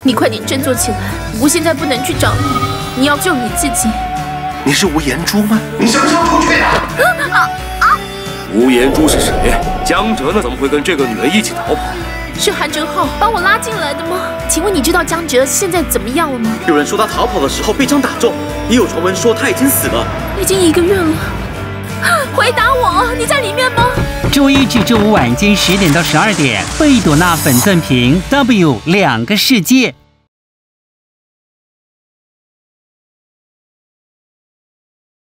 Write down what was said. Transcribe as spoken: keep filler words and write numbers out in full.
你快点振作起来！我现在不能去找你，你要救你自己。 你是吴延珠吗？ 你什么时候出去的？ 啊啊！吴延珠是谁？江哲呢？怎么会跟这个女人一起逃跑？ 是韩哲浩把我拉进来的吗？请问你知道江哲现在怎么样了吗？ 有人说他逃跑的时候被枪打中，也有传闻说他已经死了。 已经一个月了。回答我，你在里面吗？ 周一至周五晚间十点到十二点，贝朵娜粉钻屏 W 两个世界。